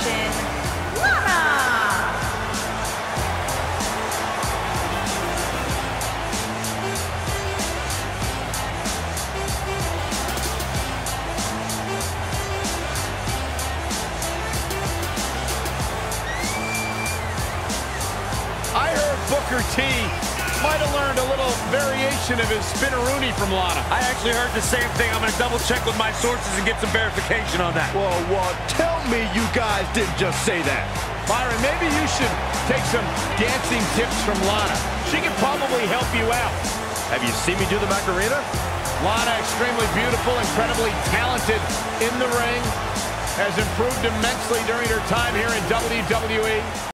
generation, Lana. I heard Booker T might have learned a little variation of his spinneroonie from Lana. I actually heard the same thing. I'm going to double check with my sources and get some verification on that. Whoa, tell me you guys didn't just say that. Byron, maybe you should take some dancing tips from Lana. She can probably help you out. Have you seen me do the Macarena? Lana, extremely beautiful, incredibly talented in the ring, has improved immensely during her time here in WWE.